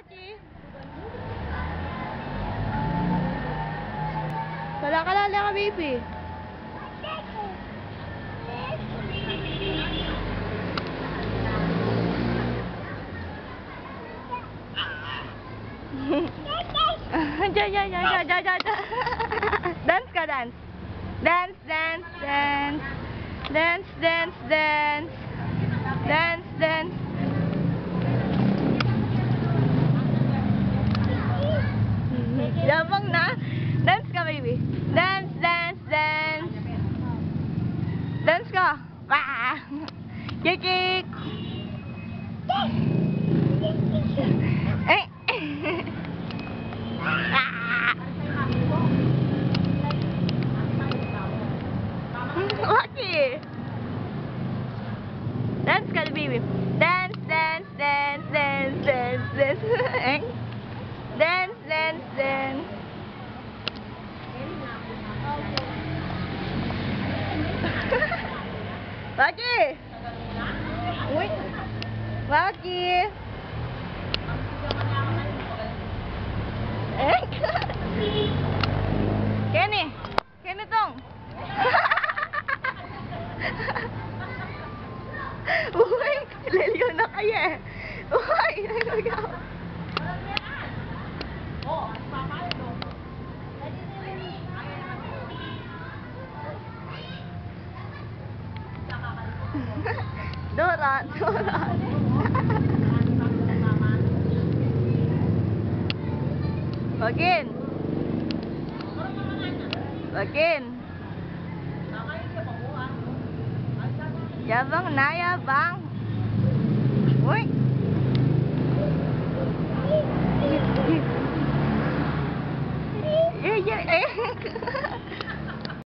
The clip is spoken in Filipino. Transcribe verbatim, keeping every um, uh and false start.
Lucky. Wala ka lala ka, baby. Diyan, diyan, diyan, diyan, diyan, diyan. Dance ka, dance. Dance, dance, dance. Dance, dance, dance. Dance, dance. Yabang na. Dance ka, baby. Dance, dance, dance. Dance ka. Wah! Kikik! Eh! Ah! Lucky! Dance ka, baby. Dance, dance, dance, dance, dance, dance. Eh? Dance, dance, dance. Lucky! Uy! Lucky! Eh? Kenny! Kenny tong! Uy! Liliyo na kayo eh! Uy! Nagagawa! Dora! Dora! Bagin! Bagin! Yabang na, yabang! Uy! Yeah, yeah, eh!